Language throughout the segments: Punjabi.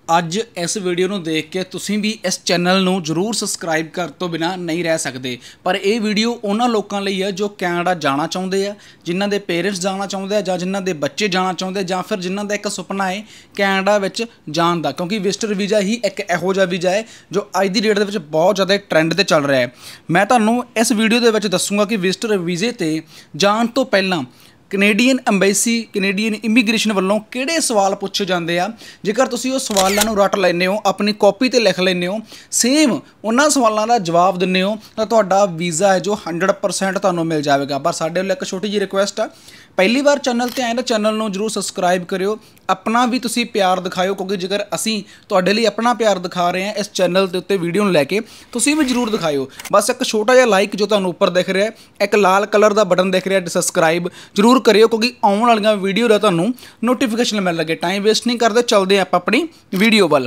ਅੱਜ ਇਸ ਵੀਡੀਓ ਨੂੰ ਦੇਖ ਕੇ ਤੁਸੀਂ ਵੀ ਇਸ ਚੈਨਲ ਨੂੰ ਜ਼ਰੂਰ ਸਬਸਕ੍ਰਾਈਬ ਕਰ ਤੋਂ ਬਿਨਾ ਨਹੀਂ ਰਹਿ ਸਕਦੇ। ਪਰ ਇਹ ਵੀਡੀਓ ਉਹਨਾਂ ਲੋਕਾਂ ਲਈ ਹੈ ਜੋ ਕੈਨੇਡਾ ਜਾਣਾ ਚਾਹੁੰਦੇ ਆ, ਜਿਨ੍ਹਾਂ ਦੇ ਪੇਰੈਂਟਸ ਜਾਣਾ ਚਾਹੁੰਦੇ ਆ ਜਾਂ ਜਿਨ੍ਹਾਂ ਦੇ ਬੱਚੇ ਜਾਣਾ ਚਾਹੁੰਦੇ ਜਾਂ ਫਿਰ ਜਿਨ੍ਹਾਂ ਦਾ ਇੱਕ ਸੁਪਨਾ ਹੈ ਕੈਨੇਡਾ ਵਿੱਚ ਜਾਣ ਦਾ, ਕਿਉਂਕਿ ਵਿਜ਼ਟਰ ਵੀਜ਼ਾ ਹੀ ਇੱਕ ਇਹੋ ਜਿਹਾ ਵੀਜ਼ਾ ਹੈ ਜੋ ਅੱਜ ਦੀ ਡੇਟ ਦੇ ਵਿੱਚ ਬਹੁਤ ਜ਼ਿਆਦਾ ਟ੍ਰੈਂਡ ਤੇ ਚੱਲ ਰਿਹਾ ਹੈ। ਮੈਂ ਤੁਹਾਨੂੰ ਇਸ ਵੀਡੀਓ ਦੇ ਵਿੱਚ ਦੱਸੂਗਾ ਕਿ ਵਿਜ਼ਟਰ ਵੀਜ਼ੇ ਤੇ ਜਾਣ ਤੋਂ ਪਹਿਲਾਂ ਕੈਨੇਡੀਅਨ ਐਮਬੈਸੀ ਕੈਨੇਡੀਅਨ ਇਮੀਗ੍ਰੇਸ਼ਨ ਵੱਲੋਂ ਕਿਹੜੇ ਸਵਾਲ ਪੁੱਛੇ ਜਾਂਦੇ ਆ। ਜੇਕਰ ਤੁਸੀਂ ਉਹ ਸਵਾਲਾਂ ਨੂੰ ਰੱਟ ਲੈਂਦੇ ਹੋ, ਆਪਣੀ ਕਾਪੀ ਤੇ ਲਿਖ ਲੈਂਦੇ ਹੋ, ਸੇਮ ਉਹਨਾਂ ਸਵਾਲਾਂ ਦਾ ਜਵਾਬ ਦਿੰਦੇ ਹੋ ਤਾਂ ਤੁਹਾਡਾ ਵੀਜ਼ਾ ਹੈ ਜੋ 100% ਤੁਹਾਨੂੰ ਮਿਲ ਜਾਵੇਗਾ। ਪਰ ਸਾਡੇ ਵੱਲੋਂ ਇੱਕ ਛੋਟੀ ਜਿਹੀ ਰਿਕੁਐਸਟ ਆ, ਪਹਿਲੀ ਵਾਰ ਚੈਨਲ ਤੇ ਆਏ ਤਾਂ ਚੈਨਲ ਨੂੰ ਜ਼ਰੂਰ ਸਬਸਕ੍ਰਾਈਬ ਕਰਿਓ, ਆਪਣਾ ਵੀ ਤੁਸੀਂ ਪਿਆਰ ਦਿਖਾਇਓ, ਕਿਉਂਕਿ ਜੇਕਰ ਅਸੀਂ ਤੁਹਾਡੇ ਲਈ ਆਪਣਾ ਪਿਆਰ ਦਿਖਾ ਰਹੇ ਹਾਂ ਇਸ ਚੈਨਲ ਦੇ ਉੱਤੇ ਵੀਡੀਓ ਨੂੰ ਲੈ ਕੇ, ਤੁਸੀਂ ਵੀ ਜ਼ਰੂਰ ਦਿਖਾਇਓ। ਬਸ ਇੱਕ ਛੋਟਾ ਜਿਹਾ ਲਾਈਕ ਜੋ ਤੁਹਾਨੂੰ ਉੱਪਰ ਦਿਖ ਰਿਹਾ, ਇੱਕ ਲਾਲ ਕਲਰ ਦਾ ਬਟਨ ਦਿਖ ਰਿਹਾ ਸਬਸਕ੍ਰਾਈਬ ਜ਼ਰੂਰ ਕਰਿਓ, ਕਿਉਂਕਿ ਆਉਣ ਵਾਲੀਆਂ ਵੀਡੀਓ ਦਾ ਤੁਹਾਨੂੰ ਨੋਟੀਫਿਕੇਸ਼ਨ ਮਿਲ ਲੱਗੇ। ਟਾਈਮ ਵੇਸਟ ਨਹੀਂ ਕਰਦੇ, ਚੱਲਦੇ ਆਪਾਂ ਆਪਣੀ ਵੀਡੀਓ ਵੱਲ।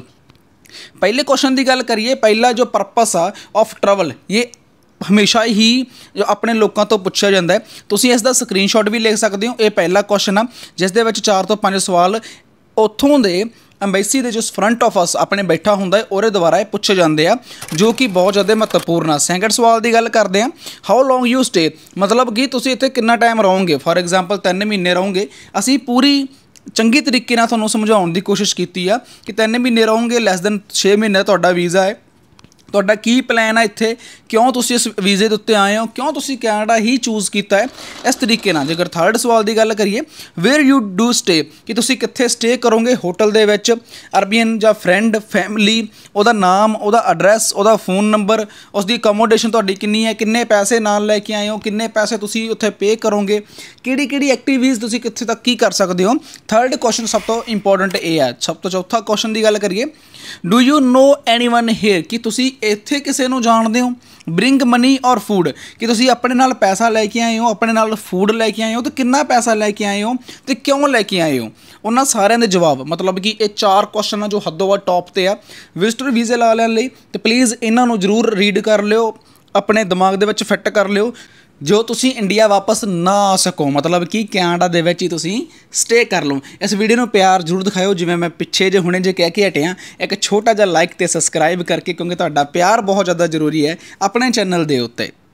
ਪਹਿਲੇ ਕੁਐਸਚਨ ਦੀ ਗੱਲ ਕਰੀਏ, ਪਹਿਲਾ ਜੋ ਪਰਪਸ ਆ ਆਫ ਟਰੈਵਲ, ਇਹ ਹਮੇਸ਼ਾ ਹੀ ਜੋ ਆਪਣੇ ਲੋਕਾਂ ਤੋਂ ਪੁੱਛਿਆ ਜਾਂਦਾ ਹੈ। ਤੁਸੀਂ ਇਸ ਦਾ ਸਕਰੀਨਸ਼ਾਟ ਵੀ ਲਿਖ ਸਕਦੇ ਹੋ। ਇਹ ਪਹਿਲਾ ਕੁਐਸਚਨ ਆ ਜਿਸ ਦੇ ਵਿੱਚ 4 ਤੋਂ 5 ਸਵਾਲ ਉੱਥੋਂ ਦੇ ਐਮਬੈਸੀ ਦੇ ਜੋ ਫਰੰਟ ਆਫਿਸ ਆਪਣੇ ਬੈਠਾ ਹੁੰਦਾ ਹੈ ਉਹਦੇ ਦੁਆਰਾ ਇਹ ਪੁੱਛੇ ਜਾਂਦੇ ਆ, ਜੋ ਕਿ ਬਹੁਤ ਜ਼ਿਆਦਾ ਮਹੱਤਵਪੂਰਨ ਆ। ਸੈਕਿੰਡ ਸਵਾਲ ਦੀ ਗੱਲ ਕਰਦੇ ਆ, ਹਾਊ ਲੌਂਗ ਯੂ ਸਟੇ, ਮਤਲਬ ਕਿ ਤੁਸੀਂ ਇੱਥੇ ਕਿੰਨਾ ਟਾਈਮ ਰਹੋਗੇ। ਫੋਰ ਐਗਜ਼ਾਮਪਲ 3 ਮਹੀਨੇ ਰਹੋਗੇ। ਅਸੀਂ ਪੂਰੀ ਚੰਗੀ ਤਰੀਕੇ ਨਾਲ ਤੁਹਾਨੂੰ ਸਮਝਾਉਣ ਦੀ ਕੋਸ਼ਿਸ਼ ਕੀਤੀ ਆ ਕਿ 3 ਮਹੀਨੇ ਰਹੋਗੇ, ਲੈਸ ਦੈਨ 6 ਮਹੀਨੇ ਤੁਹਾਡਾ ਵੀਜ਼ਾ ਹੈ। ਤੁਹਾਡਾ ਕੀ ਪਲਾਨ ਹੈ ਇੱਥੇ, ਕਿਉਂ ਤੁਸੀਂ ਇਸ ਵੀਜ਼ੇ ਦੇ ਉੱਤੇ ਆਏ ਹੋ, ਕਿਉਂ ਤੁਸੀਂ ਕੈਨੇਡਾ ਹੀ ਚੂਜ਼ ਕੀਤਾ ਹੈ, ਇਸ ਤਰੀਕੇ ਨਾਲ। ਜੇਕਰ ਥਰਡ ਸਵਾਲ ਦੀ ਗੱਲ ਕਰੀਏ, ਵੇਅਰ ਯੂ ਡੂ ਸਟੇ, ਕਿ ਤੁਸੀਂ ਕਿੱਥੇ ਸਟੇ ਕਰੋਗੇ, ਹੋਟਲ ਦੇ ਵਿੱਚ, ਅਰਬੀਅਨ ਜਾਂ ਫਰੈਂਡ, ਫੈਮਿਲੀ, ਉਹਦਾ ਨਾਮ, ਉਹਦਾ ਐਡਰੈਸ, ਉਹਦਾ ਫ਼ੋਨ ਨੰਬਰ, ਉਸ ਦੀ ਅਕੋਮੋਡੇਸ਼ਨ ਤੁਹਾਡੀ ਕਿੰਨੀ ਹੈ, ਕਿੰਨੇ ਪੈਸੇ ਨਾਲ ਲੈ ਕੇ ਆਏ ਹੋ, ਕਿੰਨੇ ਪੈਸੇ ਤੁਸੀਂ ਉੱਥੇ ਪੇ ਕਰੋਗੇ, ਕਿਹੜੀ ਐਕਟੀਵਿਟੀਜ਼ ਤੁਸੀਂ ਕਿੱਥੇ ਤੱਕ ਕੀ ਕਰ ਸਕਦੇ ਹੋ। ਥਰਡ ਕੁਐਸਚਨ ਸਭ ਤੋਂ ਇੰਪੋਰਟੈਂਟ ਇਹ ਹੈ। ਸਭ ਤੋਂ ਚੌਥਾ ਕੁਐਸਚਨ ਦੀ ਗੱਲ ਕਰੀਏ, do you know anyone here, ਕਿ ਤੁਸੀਂ ਇੱਥੇ ਕਿਸੇ ਨੂੰ ਜਾਣਦੇ ਹੋ। ਬ੍ਰਿੰਗ ਮਨੀ ਔਰ ਫੂਡ, ਕਿ ਤੁਸੀਂ ਆਪਣੇ ਨਾਲ ਪੈਸਾ ਲੈ ਕੇ ਆਏ ਹੋ, ਆਪਣੇ ਨਾਲ ਫੂਡ ਲੈ ਕੇ ਆਏ ਹੋ, ਤੇ ਕਿੰਨਾ ਪੈਸਾ ਲੈ ਕੇ ਆਏ ਹੋ ਤੇ ਕਿਉਂ ਲੈ ਕੇ ਆਏ ਹੋ। ਉਹਨਾਂ ਸਾਰਿਆਂ ਦੇ ਜਵਾਬ, ਮਤਲਬ ਕਿ ਇਹ 4 ਕੁਐਸਚਨ ਆ ਜੋ ਹੱਦੋਂ ਵੱਧ ਟੌਪ ਤੇ ਆ ਵਿਜ਼ਟਰ ਵੀਜ਼ੇ ਲਾ ਲੈਣ ਲਈ। ਤੇ ਪਲੀਜ਼ ਇਹਨਾਂ ਨੂੰ ਜ਼ਰੂਰ ਰੀਡ ਕਰ ਲਿਓ, ਆਪਣੇ ਦਿਮਾਗ ਦੇ ਵਿੱਚ ਫਿੱਟ ਕਰ ਲਿਓ, ਜੋ ਤੁਸੀਂ ਇੰਡੀਆ ਵਾਪਸ ਨਾ ਆ ਸਕੋ, ਮਤਲਬ ਕਿ ਕੈਨੇਡਾ ਦੇ ਵਿੱਚ ਹੀ ਤੁਸੀਂ ਸਟੇ ਕਰ ਲਓ। ਇਸ ਵੀਡੀਓ ਨੂੰ ਪਿਆਰ ਜ਼ਰੂਰ ਦਿਖਾਇਓ, ਜਿਵੇਂ ਮੈਂ ਪਿੱਛੇ ਜੇ ਹੁਣੇ ਜੇ ਕਹਿ ਕੇ ਹਟਿਆ, ਇੱਕ ਛੋਟਾ ਜਿਹਾ ਲਾਈਕ ਤੇ ਸਬਸਕ੍ਰਾਈਬ ਕਰਕੇ, ਕਿਉਂਕਿ ਤੁਹਾਡਾ ਪਿਆਰ ਬਹੁਤ ਜ਼ਿਆਦਾ ਜ਼ਰੂਰੀ ਹੈ ਆਪਣੇ ਚੈਨਲ ਦੇ ਉੱਤੇ।